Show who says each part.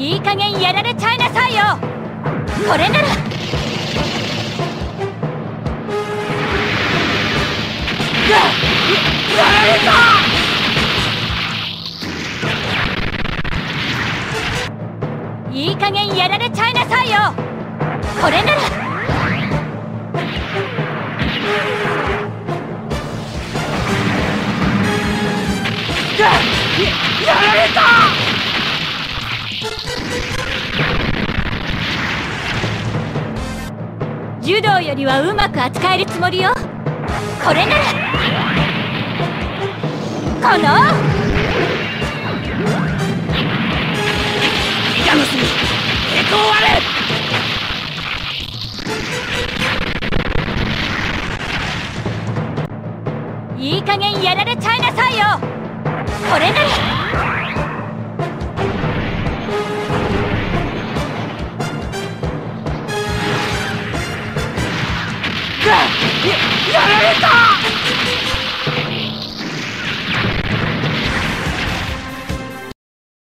Speaker 1: いい加減やられちゃいなさいよ。これなら。
Speaker 2: やられた。
Speaker 1: いい加減やられちゃいなさいよ。これなら。
Speaker 2: やられた。
Speaker 1: 柔道よりはうまく扱えるつもりよ。これなら。この
Speaker 2: ギガの隅抵抗あれ。
Speaker 1: いい加減やられちゃいなさいよ。これなら。
Speaker 2: やられた。